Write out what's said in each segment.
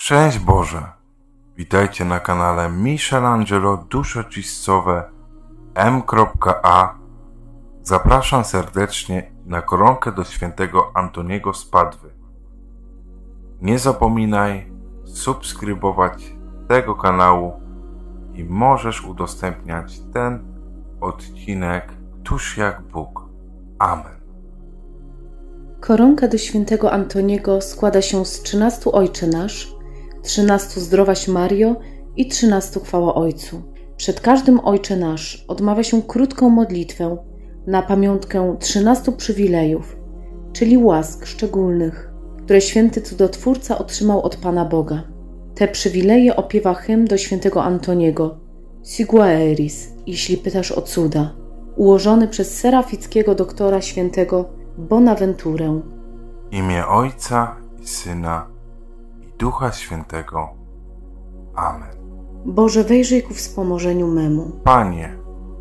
Szczęść Boże! Witajcie na kanale Michelangelo Dusze Czyścowe M.A. Zapraszam serdecznie na koronkę do świętego Antoniego z Padwy. Nie zapominaj subskrybować tego kanału i możesz udostępniać ten odcinek tuż jak Bóg. Amen. Koronka do świętego Antoniego składa się z 13 Ojcze Nasz, 13 Zdrowaś Mario i 13 Chwała Ojcu. Przed każdym Ojcze Nasz odmawia się krótką modlitwę na pamiątkę 13 przywilejów, czyli łask szczególnych, które święty cudotwórca otrzymał od Pana Boga. Te przywileje opiewa hymn do świętego Antoniego, Siguaeris, jeśli pytasz o cuda, ułożony przez serafickiego doktora świętego Bonaventurę. W imię Ojca i Syna i Ducha Świętego. Amen. Boże, wejrzyj ku wspomożeniu memu. Panie,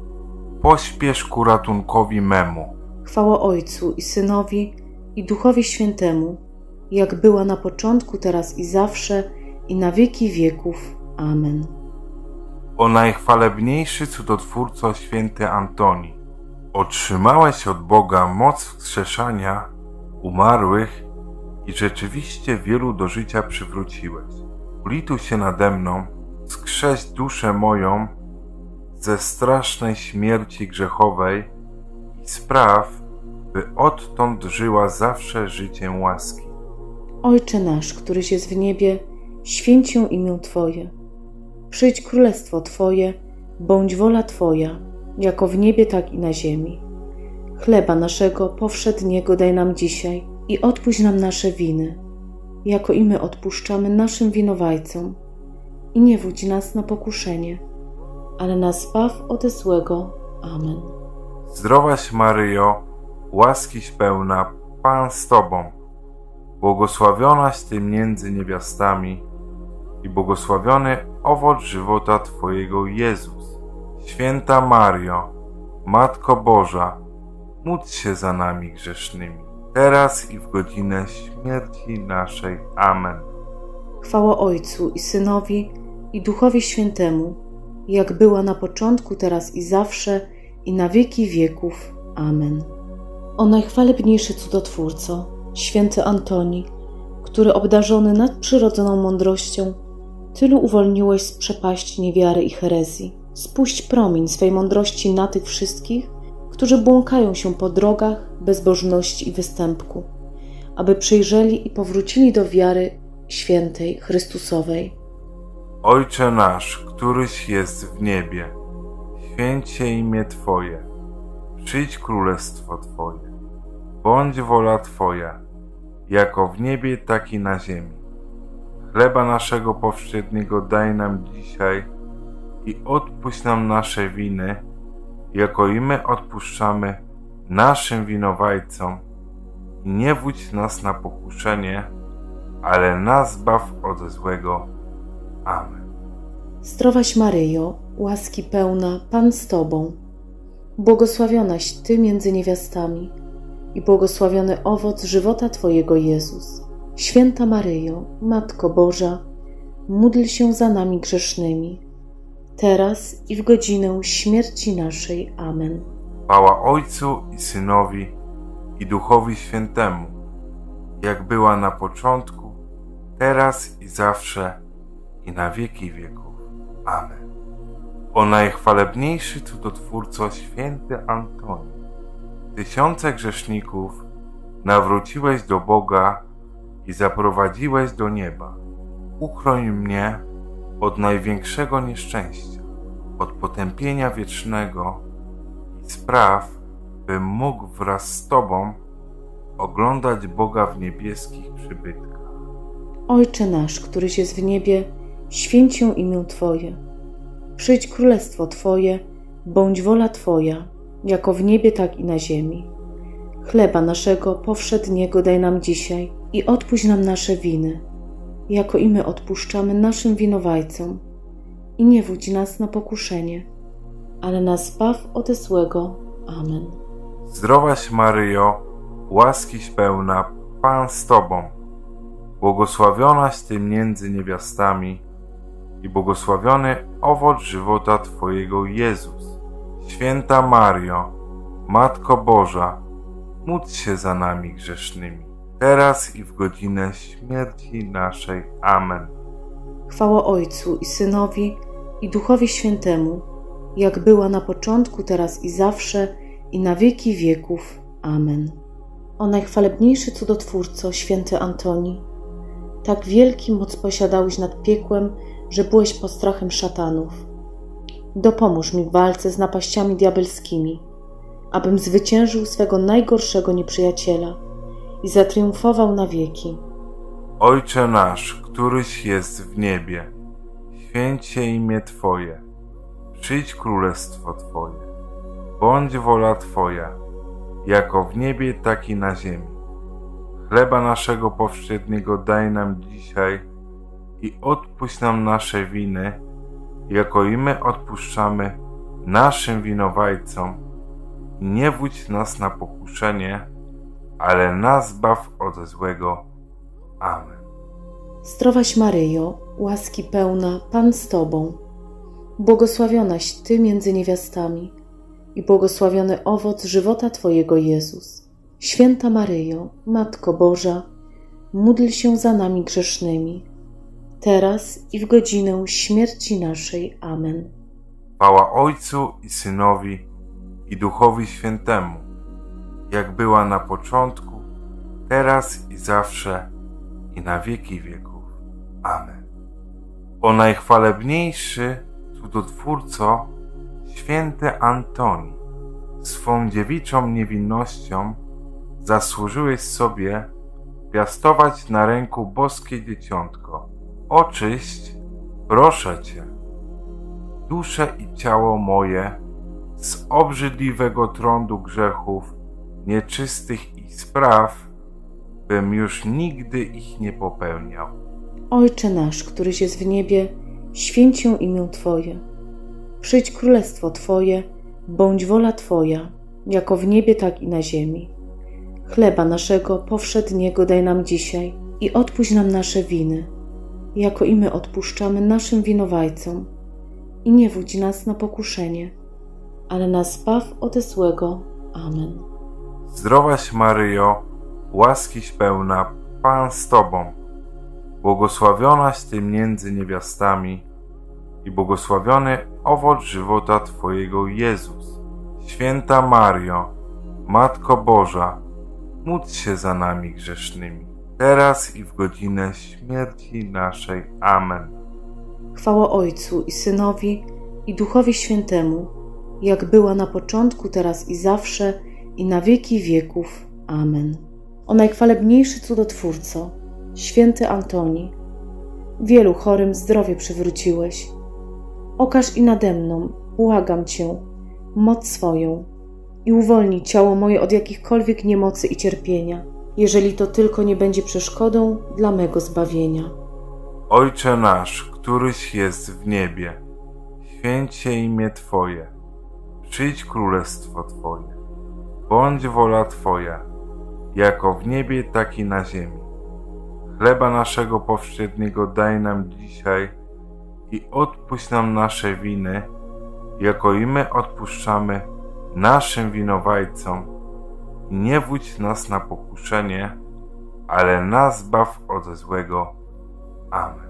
pośpiesz ku ratunkowi memu. Chwała Ojcu i Synowi i Duchowi Świętemu, jak była na początku, teraz i zawsze, i na wieki wieków. Amen. O najchwalebniejszy cudotwórco święty Antoni, otrzymałeś od Boga moc wskrzeszania umarłych i rzeczywiście wielu do życia przywróciłeś. Ulituj się nade mną, wskrześ duszę moją ze strasznej śmierci grzechowej i spraw, by odtąd żyła zawsze życiem łaski. Ojcze nasz, któryś jest w niebie, święć się imię Twoje. Przyjdź królestwo Twoje, bądź wola Twoja, jako w niebie, tak i na ziemi. Chleba naszego powszedniego daj nam dzisiaj i odpuść nam nasze winy, jako i my odpuszczamy naszym winowajcom. I nie wódź nas na pokuszenie, ale nas zbaw ode złego. Amen. Zdrowaś Maryjo, łaskiś pełna, Pan z Tobą, błogosławionaś Ty między niewiastami i błogosławiony owoc żywota Twojego, Jezus. Święta Mario, Matko Boża, módl się za nami grzesznymi, teraz i w godzinę śmierci naszej. Amen. Chwała Ojcu i Synowi i Duchowi Świętemu, jak była na początku, teraz i zawsze, i na wieki wieków. Amen. O najchwalebniejszy cudotwórco, święty Antoni, który obdarzony nadprzyrodzoną mądrością tylu uwolniłeś z przepaści niewiary i herezji. Spuść promień swej mądrości na tych wszystkich, którzy błąkają się po drogach bezbożności i występku, aby przyjrzeli i powrócili do wiary świętej, Chrystusowej. Ojcze nasz, któryś jest w niebie, święć się imię Twoje, przyjdź królestwo Twoje, bądź wola Twoja, jako w niebie, tak i na ziemi. Chleba naszego powszedniego daj nam dzisiaj i odpuść nam nasze winy, jako i my odpuszczamy naszym winowajcom. I nie wódź nas na pokuszenie, ale nas zbaw od złego. Amen. Zdrowaś Maryjo, łaski pełna, Pan z Tobą, błogosławionaś Ty między niewiastami i błogosławiony owoc żywota Twojego, Jezus. Święta Maryjo, Matko Boża, módl się za nami grzesznymi, teraz i w godzinę śmierci naszej. Amen. Chwała Ojcu i Synowi i Duchowi Świętemu, jak była na początku, teraz i zawsze, i na wieki wieków. Amen. O najchwalebniejszy cudotwórco święty Antoni, tysiące grzeszników nawróciłeś do Boga i zaprowadziłeś do nieba. Uchroń mnie od największego nieszczęścia, od potępienia wiecznego i spraw, bym mógł wraz z Tobą oglądać Boga w niebieskich przybytkach. Ojcze nasz, któryś jest w niebie, święć się imię Twoje. Przyjdź królestwo Twoje, bądź wola Twoja, jako w niebie, tak i na ziemi. Chleba naszego powszedniego daj nam dzisiaj i odpuść nam nasze winy, jako i my odpuszczamy naszym winowajcom. I nie wódź nas na pokuszenie, ale nas zbaw ode złego. Amen. Zdrowaś Maryjo, łaskiś pełna, Pan z Tobą, Błogosławionaś Ty między niewiastami i błogosławiony owoc żywota Twojego, Jezus. Święta Mario, Matko Boża, módl się za nami grzesznymi, teraz i w godzinę śmierci naszej. Amen. Chwała Ojcu i Synowi, i Duchowi Świętemu, jak była na początku, teraz i zawsze, i na wieki wieków. Amen. O najchwalebniejszy cudotwórco, święty Antoni, tak wielki moc posiadałeś nad piekłem, że byłeś postrachem szatanów. Dopomóż mi w walce z napaściami diabelskimi, abym zwyciężył swego najgorszego nieprzyjaciela i zatriumfował na wieki. Ojcze nasz, któryś jest w niebie, święć się imię Twoje, przyjdź królestwo Twoje, bądź wola Twoja, jako w niebie, tak i na ziemi. Chleba naszego powszedniego daj nam dzisiaj i odpuść nam nasze winy, jako i my odpuszczamy naszym winowajcom. I nie wódź nas na pokuszenie, ale nas zbaw od złego. Amen. Zdrowaś Maryjo, łaski pełna, Pan z Tobą, błogosławionaś Ty między niewiastami i błogosławiony owoc żywota Twojego, Jezus. Święta Maryjo, Matko Boża, módl się za nami grzesznymi, teraz i w godzinę śmierci naszej. Amen. Chwała Ojcu i Synowi, i Duchowi Świętemu, jak była na początku, teraz i zawsze, i na wieki wieków. Amen. O najchwalebniejszy cudotwórco, święty Antoni, swą dziewiczą niewinnością zasłużyłeś sobie piastować na ręku boskie dzieciątko. Oczyść, proszę Cię, duszę i ciało moje z obrzydliwego trądu grzechów, nieczystych i spraw, bym już nigdy ich nie popełniał. Ojcze nasz, któryś jest w niebie, święć się imię Twoje. Przyjdź królestwo Twoje, bądź wola Twoja, jako w niebie, tak i na ziemi. Chleba naszego powszedniego daj nam dzisiaj i odpuść nam nasze winy, jako i my odpuszczamy naszym winowajcom. I nie wódź nas na pokuszenie, ale nas zbaw ode złego. Amen. Zdrowaś Maryjo, łaskiś pełna, Pan z Tobą, błogosławionaś Ty między niewiastami i błogosławiony owoc żywota Twojego, Jezus. Święta Mario, Matko Boża, módl się za nami grzesznymi, teraz i w godzinę śmierci naszej. Amen. Chwała Ojcu i Synowi, i Duchowi Świętemu, jak była na początku, teraz i zawsze, i na wieki wieków. Amen. O najchwalebniejszy cudotwórco, święty Antoni, wielu chorym zdrowie przywróciłeś. Okaż i nade mną, błagam Cię, moc swoją i uwolnij ciało moje od jakichkolwiek niemocy i cierpienia, jeżeli to tylko nie będzie przeszkodą dla mego zbawienia. Ojcze nasz, któryś jest w niebie, święć się imię Twoje, przyjdź królestwo Twoje, bądź wola Twoja, jako w niebie, tak i na ziemi. Chleba naszego powszedniego daj nam dzisiaj i odpuść nam nasze winy, jako i my odpuszczamy naszym winowajcom. I nie wódź nas na pokuszenie, ale nas zbaw od złego. Amen.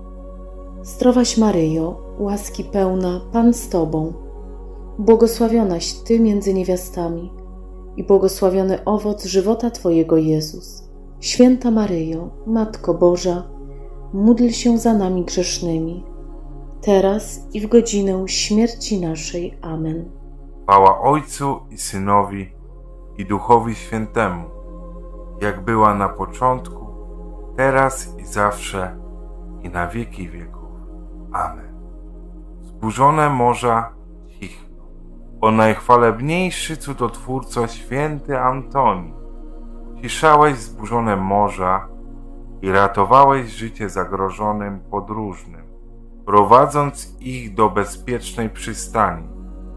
Zdrowaś Maryjo, łaski pełna, Pan z Tobą, błogosławionaś Ty między niewiastami i błogosławiony owoc żywota Twojego, Jezus. Święta Maryjo, Matko Boża, módl się za nami grzesznymi, teraz i w godzinę śmierci naszej. Amen. Chwała Ojcu i Synowi, i Duchowi Świętemu, jak była na początku, teraz i zawsze, i na wieki wieków. Amen. Zburzone morza cichną. O najchwalebniejszy cudotwórco, święty Antoni, ciszałeś zburzone morza i ratowałeś życie zagrożonym podróżnym, prowadząc ich do bezpiecznej przystani.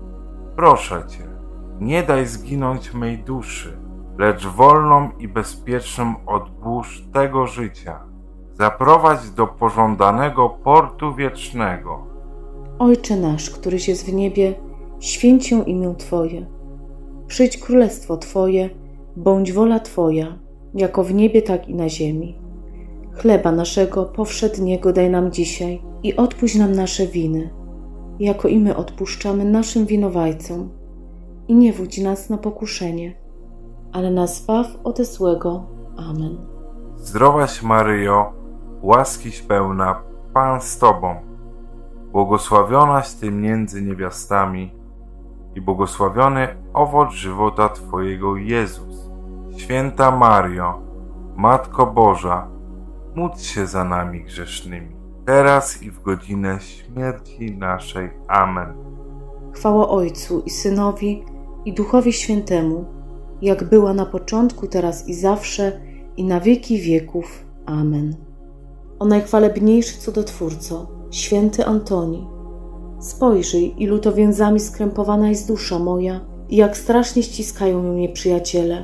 Proszę Cię, nie daj zginąć mej duszy, lecz wolną i bezpieczną od burz tego życia zaprowadź do pożądanego portu wiecznego. Ojcze nasz, któryś jest w niebie, święć się imię Twoje. Przyjdź królestwo Twoje, bądź wola Twoja, jako w niebie, tak i na ziemi. Chleba naszego powszedniego daj nam dzisiaj i odpuść nam nasze winy, jako i my odpuszczamy naszym winowajcom. I nie wódź nas na pokuszenie, ale nas zbaw ode złego. Amen. Zdrowaś Maryjo, łaskiś pełna, Pan z Tobą, błogosławionaś Ty między niewiastami i błogosławiony owoc żywota Twojego, Jezus. Święta Maryjo, Matko Boża, módl się za nami grzesznymi, teraz i w godzinę śmierci naszej. Amen. Chwała Ojcu i Synowi, i Duchowi Świętemu, jak była na początku, teraz i zawsze, i na wieki wieków. Amen. O najchwalebniejszy cudotwórco, święty Antoni, spojrzyj, ilu to więzami skrępowana jest dusza moja i jak strasznie ściskają ją nieprzyjaciele.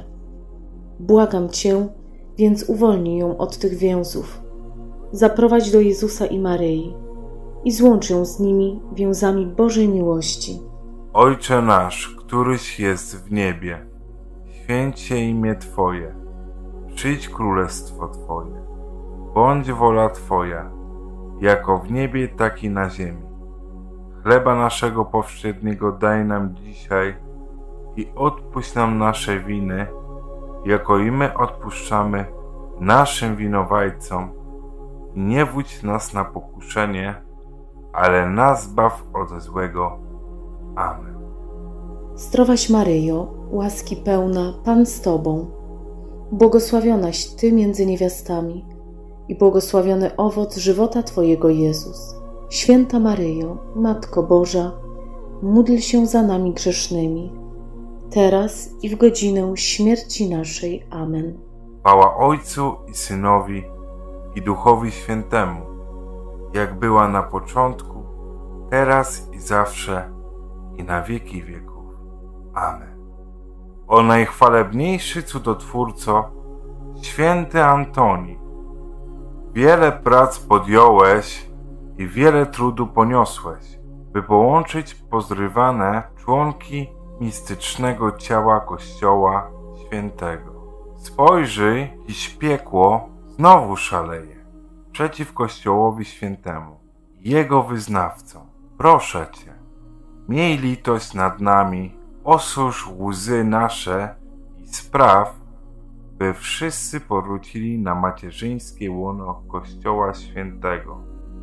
Błagam Cię, więc uwolnij ją od tych więzów. Zaprowadź do Jezusa i Maryi i złącz ją z nimi więzami Bożej miłości. Ojcze nasz, któryś jest w niebie, święć się imię Twoje, przyjdź królestwo Twoje, bądź wola Twoja, jako w niebie, tak i na ziemi. Chleba naszego powszedniego daj nam dzisiaj i odpuść nam nasze winy, jako i my odpuszczamy naszym winowajcom. I nie wódź nas na pokuszenie, ale nas zbaw ode złego. Amen. Zdrowaś Maryjo, łaski pełna, Pan z Tobą, błogosławionaś Ty między niewiastami i błogosławiony owoc żywota Twojego, Jezus. Święta Maryjo, Matko Boża, módl się za nami grzesznymi, teraz i w godzinę śmierci naszej. Amen. Chwała Ojcu i Synowi, i Duchowi Świętemu, jak była na początku, teraz i zawsze, i na wieki wieków. Amen. O najchwalebniejszy cudotwórco, święty Antoni, wiele prac podjąłeś i wiele trudu poniosłeś, by połączyć pozrywane członki mistycznego ciała Kościoła Świętego. Spojrzyj, iż piekło znowu szaleje przeciw Kościołowi Świętemu i Jego wyznawcom. Proszę Cię, miej litość nad nami, osusz łzy nasze i spraw, by wszyscy powrócili na macierzyńskie łono Kościoła Świętego.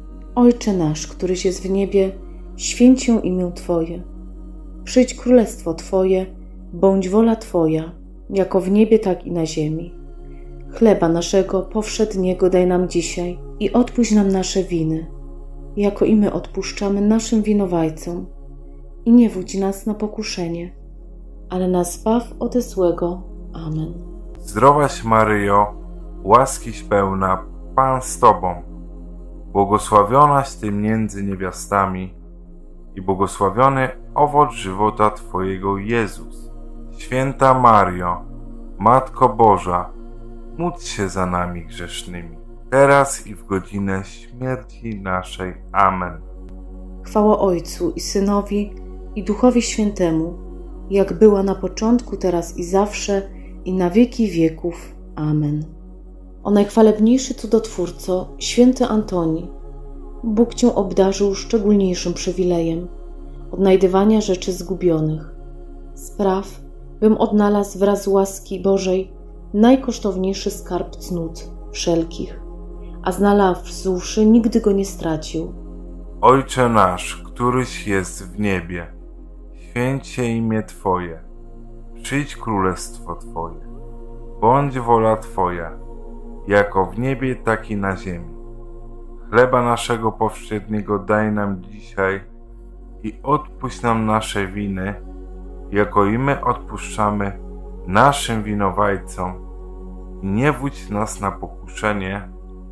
Ojcze nasz, któryś jest w niebie, święć się imię Twoje. Przyjdź królestwo Twoje, bądź wola Twoja, jako w niebie, tak i na ziemi. Chleba naszego powszedniego daj nam dzisiaj i odpuść nam nasze winy, jako i my odpuszczamy naszym winowajcom. I nie wódź nas na pokuszenie, ale nas zbaw ode złego. Amen. Zdrowaś Maryjo, łaskiś pełna, Pan z Tobą, błogosławionaś Ty między niewiastami i błogosławiony owoc żywota Twojego, Jezus. Święta Maryjo, Matko Boża, módl się za nami grzesznymi, teraz i w godzinę śmierci naszej. Amen. Chwała Ojcu i Synowi, i Duchowi Świętemu, jak była na początku, teraz i zawsze, i na wieki wieków. Amen. O najchwalebniejszy cudotwórco, święty Antoni, Bóg Cię obdarzył szczególniejszym przywilejem odnajdywania rzeczy zgubionych. Spraw, bym odnalazł wraz z łaski Bożej najkosztowniejszy skarb cnót wszelkich, a znalazłszy nigdy go nie stracił. Ojcze nasz, któryś jest w niebie, święć się imię Twoje, przyjdź królestwo Twoje, bądź wola Twoja, jako w niebie, tak i na ziemi. Chleba naszego powszedniego daj nam dzisiaj i odpuść nam nasze winy, jako i my odpuszczamy naszym winowajcom. I nie wódź nas na pokuszenie,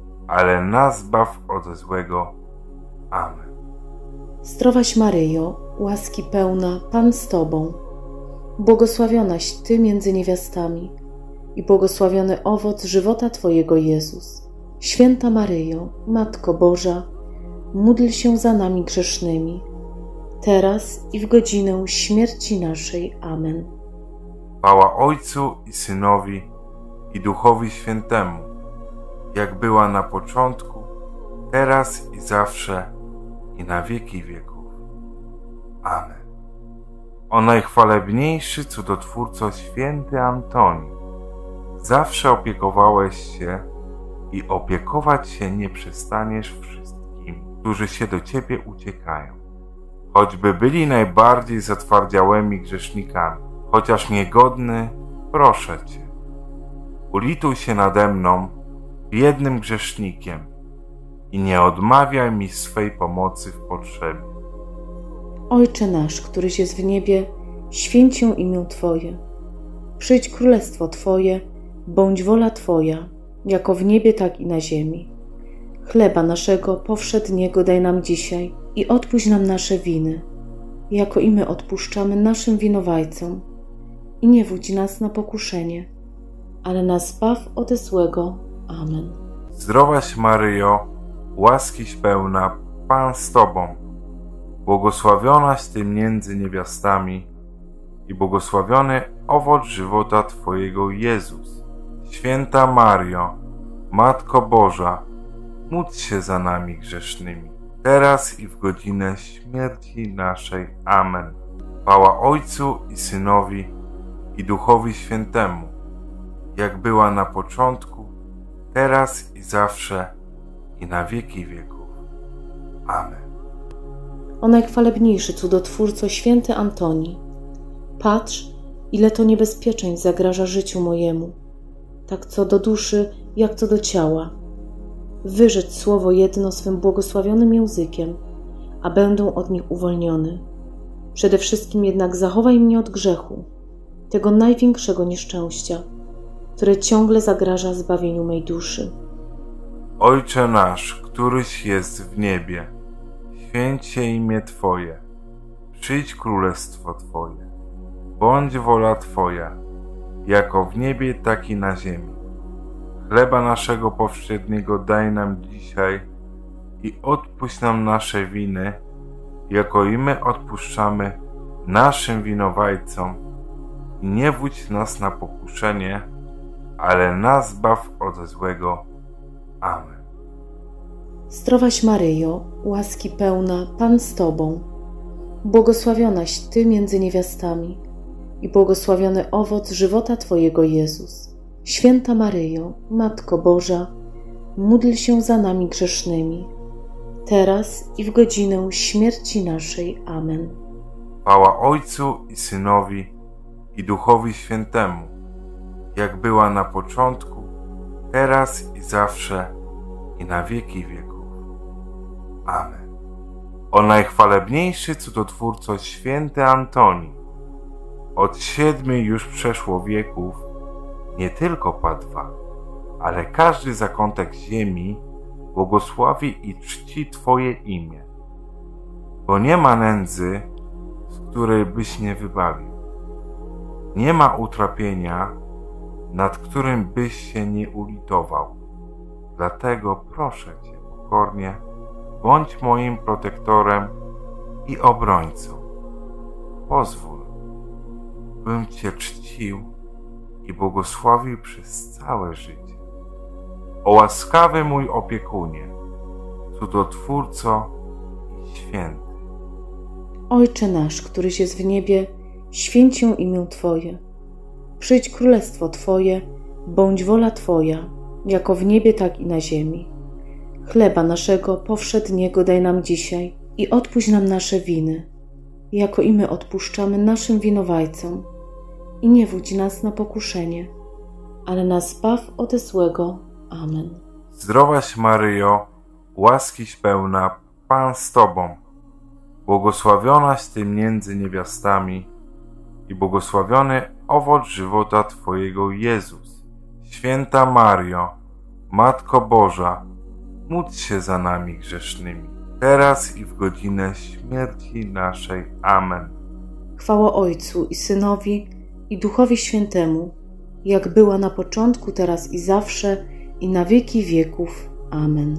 ale nas zbaw ode złego. Amen. Zdrowaś Maryjo, łaski pełna, Pan z Tobą, błogosławionaś Ty między niewiastami i błogosławiony owoc żywota Twojego, Jezus. Święta Maryjo, Matko Boża, módl się za nami grzesznymi, teraz i w godzinę śmierci naszej. Amen. Chwała Ojcu i Synowi, i Duchowi Świętemu, jak była na początku, teraz i zawsze, i na wieki wieków. Amen. O najchwalebniejszy cudotwórco święty Antoni, zawsze opiekowałeś się i opiekować się nie przestaniesz wszystkim, którzy się do Ciebie uciekają. Choćby byli najbardziej zatwardziałymi grzesznikami, chociaż niegodny, proszę Cię, ulituj się nade mną, biednym grzesznikiem, i nie odmawiaj mi swej pomocy w potrzebie. Ojcze nasz, któryś jest w niebie, święć się imię Twoje. Przyjdź królestwo Twoje, bądź wola Twoja, jako w niebie, tak i na ziemi. Chleba naszego powszedniego daj nam dzisiaj i odpuść nam nasze winy, jako i my odpuszczamy naszym winowajcom. I nie wódź nas na pokuszenie, ale nas zbaw ode złego. Amen. Zdrowaś Maryjo, łaskiś pełna, Pan z Tobą, błogosławionaś Ty między niewiastami i błogosławiony owoc żywota Twojego, Jezus. Święta Maryjo, Matko Boża, módl się za nami grzesznymi, teraz i w godzinę śmierci naszej. Amen. Chwała Ojcu i Synowi, i Duchowi Świętemu, jak była na początku, teraz i zawsze, i na wieki wieków. Amen. O najchwalebniejszy cudotwórco święty Antoni, patrz, ile to niebezpieczeństw zagraża życiu mojemu, tak co do duszy, jak co do ciała. Wyrzec słowo jedno swym błogosławionym językiem, a będę od nich uwolniony. Przede wszystkim jednak zachowaj mnie od grzechu, tego największego nieszczęścia, które ciągle zagraża zbawieniu mej duszy. Ojcze nasz, któryś jest w niebie, święć się imię Twoje, przyjdź królestwo Twoje, bądź wola Twoja, jako w niebie, tak i na ziemi. Chleba naszego powszedniego daj nam dzisiaj i odpuść nam nasze winy, jako i my odpuszczamy naszym winowajcom. I nie wódź nas na pokuszenie, ale nas zbaw ode złego. Amen. Zdrowaś Maryjo, łaski pełna, Pan z Tobą, błogosławionaś Ty między niewiastami i błogosławiony owoc żywota Twojego, Jezus. Święta Maryjo, Matko Boża, módl się za nami grzesznymi, teraz i w godzinę śmierci naszej. Amen. Chwała Ojcu i Synowi, i Duchowi Świętemu, jak była na początku, teraz i zawsze, i na wieki wieków. Amen. O najchwalebniejszy cudotwórco święty Antoni, od 7 już przeszło wieków, nie tylko Padwa, ale każdy zakątek ziemi błogosławi i czci Twoje imię, bo nie ma nędzy, z której byś nie wybawił. Nie ma utrapienia, nad którym byś się nie ulitował. Dlatego proszę Cię pokornie, bądź moim protektorem i obrońcą. Pozwól, bym Cię czcił i błogosławił przez całe życie. O łaskawy mój opiekunie, cudotwórco i święty. Ojcze nasz, któryś jest w niebie, święć się imię Twoje. Przyjdź królestwo Twoje, bądź wola Twoja, jako w niebie, tak i na ziemi. Chleba naszego powszedniego daj nam dzisiaj i odpuść nam nasze winy, jako i my odpuszczamy naszym winowajcom. I nie wódź nas na pokuszenie, ale nas zbaw ode złego. Amen. Zdrowaś Maryjo, łaskiś pełna, Pan z Tobą, błogosławionaś Ty między niewiastami i błogosławiony owoc żywota Twojego, Jezus. Święta Maryjo, Matko Boża, módl się za nami grzesznymi, teraz i w godzinę śmierci naszej. Amen. Chwała Ojcu i Synowi, i Duchowi Świętemu, jak była na początku, teraz i zawsze, i na wieki wieków. Amen.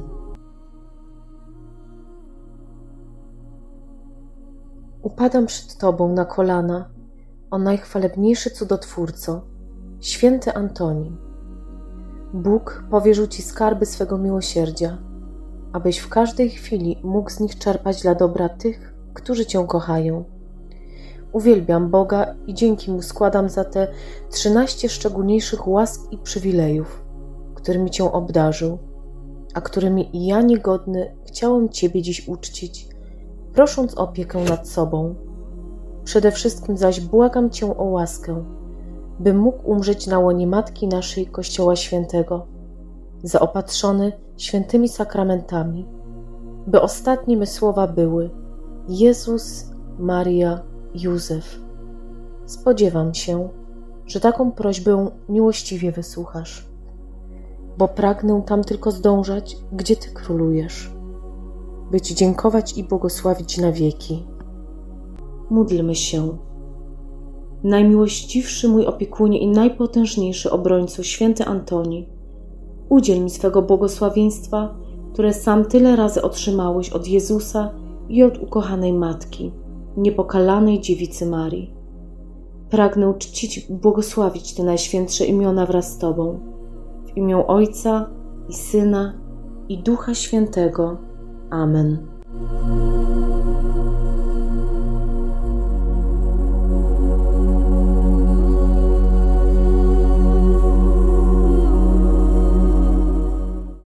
Upadam przed Tobą na kolana, o najchwalebniejszy cudotwórco, święty Antoni. Bóg powierzył Ci skarby swego miłosierdzia, abyś w każdej chwili mógł z nich czerpać dla dobra tych, którzy Cię kochają. Uwielbiam Boga i dzięki Mu składam za te 13 szczególniejszych łask i przywilejów, którymi Cię obdarzył, a którymi i ja niegodny chciałem Ciebie dziś uczcić, prosząc o opiekę nad sobą. Przede wszystkim zaś błagam Cię o łaskę, bym mógł umrzeć na łonie Matki naszej Kościoła Świętego, zaopatrzony świętymi sakramentami, by ostatnie me słowa były: Jezus, Maria, Józef. Spodziewam się, że taką prośbę miłościwie wysłuchasz, bo pragnę tam tylko zdążać, gdzie Ty królujesz, by Ci dziękować i błogosławić na wieki. Módlmy się. Najmiłościwszy mój opiekunie i najpotężniejszy obrońco, święty Antoni, udziel mi swego błogosławieństwa, które sam tyle razy otrzymałeś od Jezusa i od ukochanej Matki, niepokalanej Dziewicy Marii. Pragnę czcić i błogosławić te najświętsze imiona wraz z Tobą, w imię Ojca i Syna i Ducha Świętego. Amen.